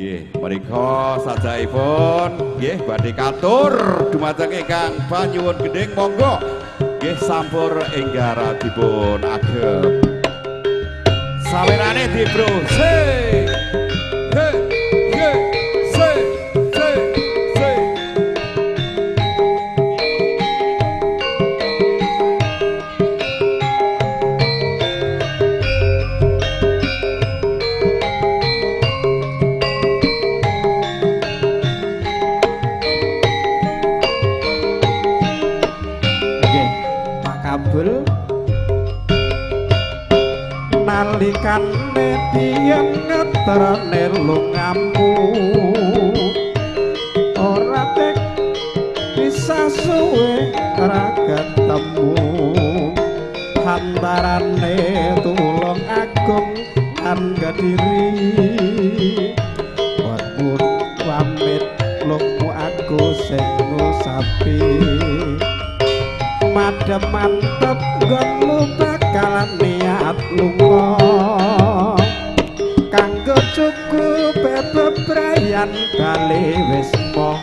Nggih, mriko sajaipun nggih badhe katur dumateng ingkang Banyuwun Gending monggo nggih sampur enggara dipun agem. Sawerane di bro. Nalikane biyen ngetrane lungamu ora tek bisa suwe ora ketemu hantarane tulung agung lan Kediri buat pamit lungu aku sing ngusapi madhep mantep nggonmu bakalan niat lunga kanggo cukup bebrayan bali wis moh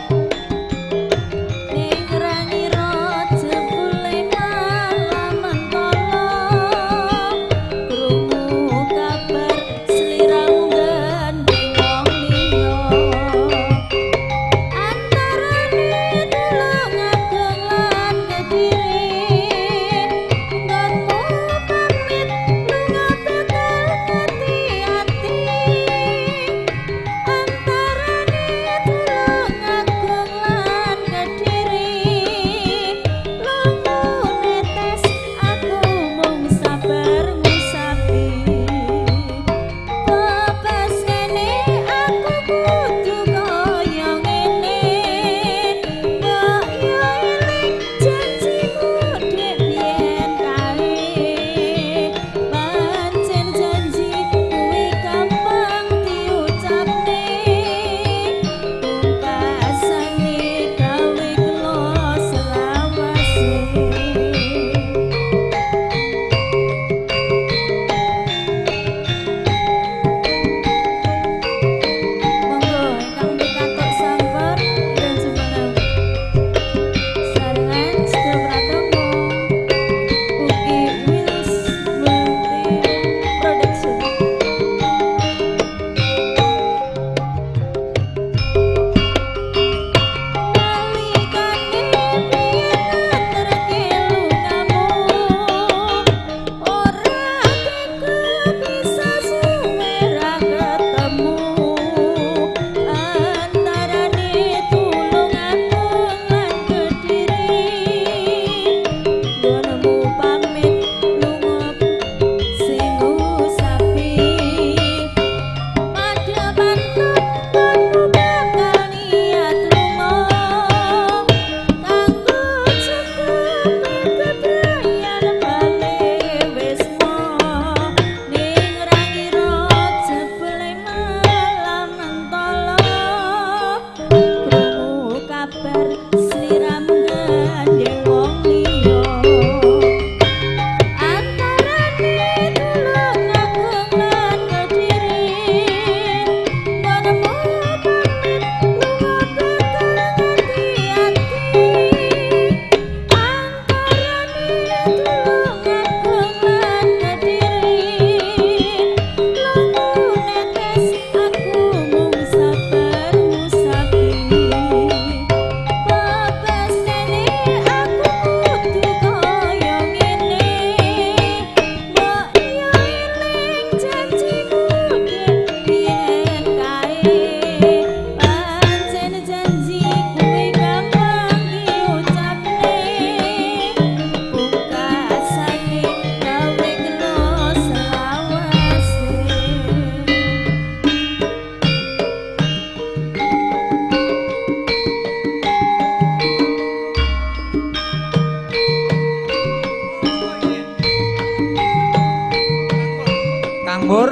Anggur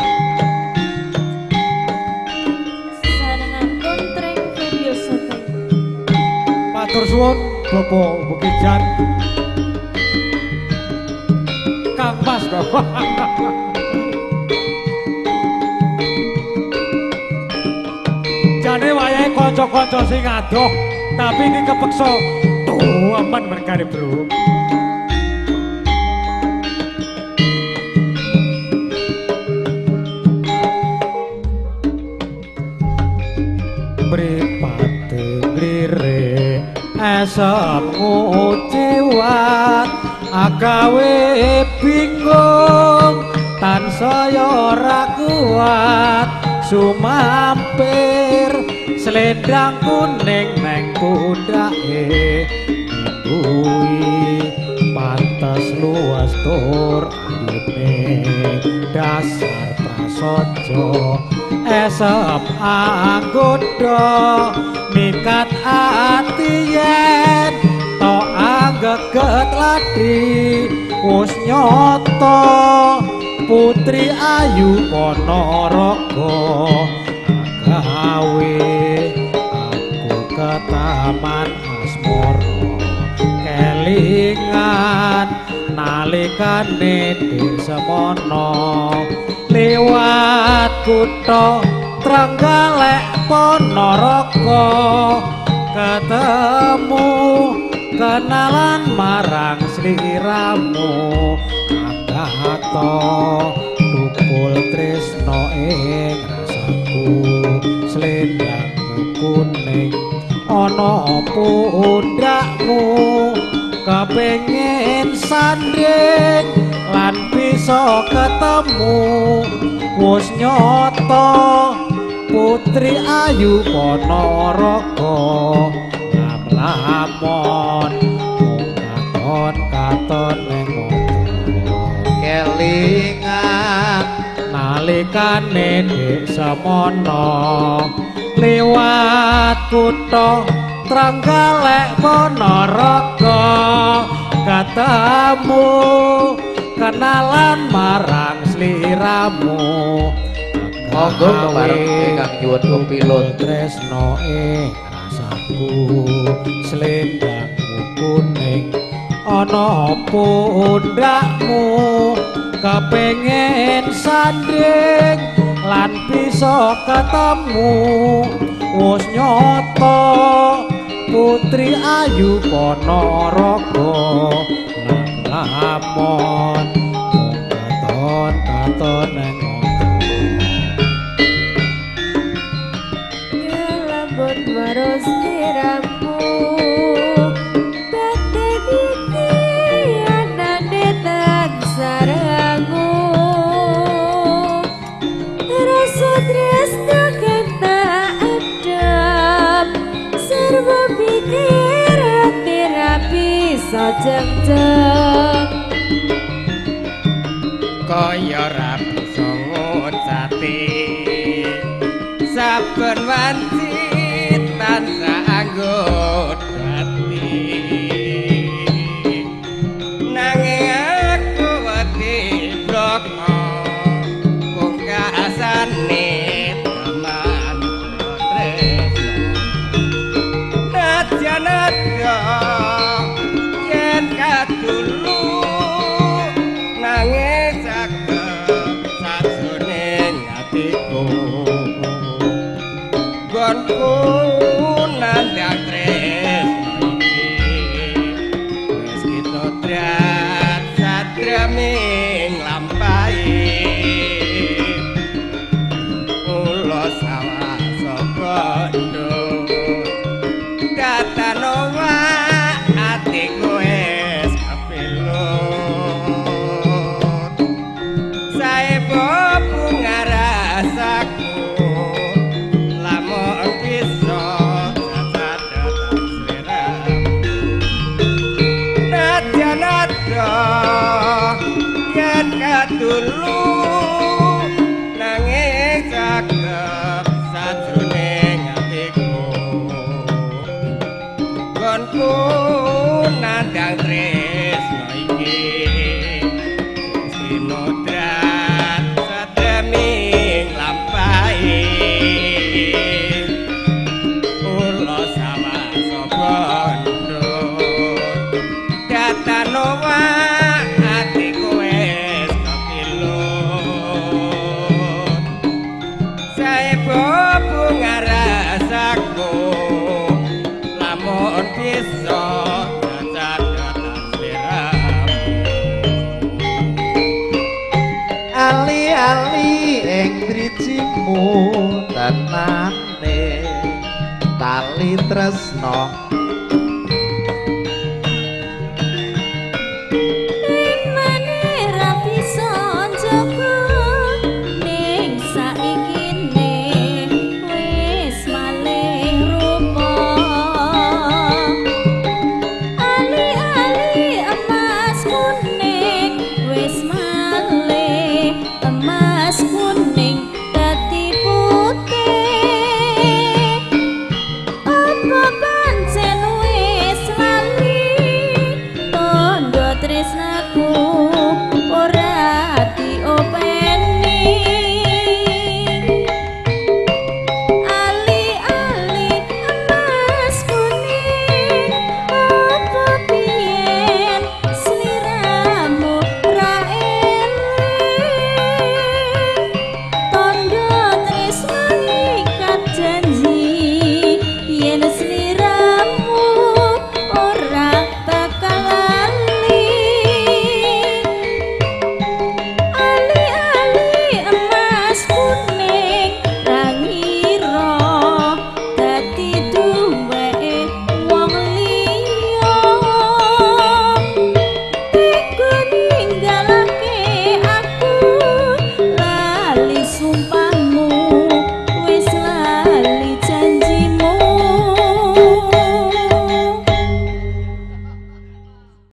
sarangan kontreng video syuting matur suwun Bapak Bukijan Kang Mas kanca-kanca sing adoh, tapi iki kepeksa tuh aman merkane, Bro. Mripate glire esep nguciwat agawe bingung tansaya ora kuat sumampir selendang kuning neng pundake kuwi pantes luas tur ayune dasar prasaja esep anggoda mikat ati yen to anggeget ladi wis nyata Putri Ayu Ponorogo gawe aku ke taman asmara kelingan nalikane desemana liwat kutha Trenggalek Ponorogo ketemu kenalan marang sliramu Agato tukul tresno ing rasaku slendangmu kuning ana pundakmu kepengin sanding lan bisa ketemu wis nyata Putri Ayu Ponorogo lamon katon ning kelingan nalikane desemana liwat kutha Trenggalek Ponorogo ketemu kenalan marang sliramu monggo bareng ingkang nyuwun kopilun tresno ing rasaku slendangmu kuning ana pundakmu kepengin sanding lan bisa ketemu wis nyata Putri Ayu Ponorogo lamon katon nang Lambut maros diramu Bate diki anane tak sarangu Rasa tresno kata adem Serba pikir hati rapi sajam-jam Kaya rapi songot sate saben wanci tansah anggot hati nanging aku wedi bloko pungkasane teman tresno najan ada yen kadulu nanging saged sajroning atiku gonku nandang tresno iki wis kita trat satraming lampahi ulo sawah saka nduk katanowa atiku wis kepilut saebo bunga rasaku lamun bisa tenane tali tresno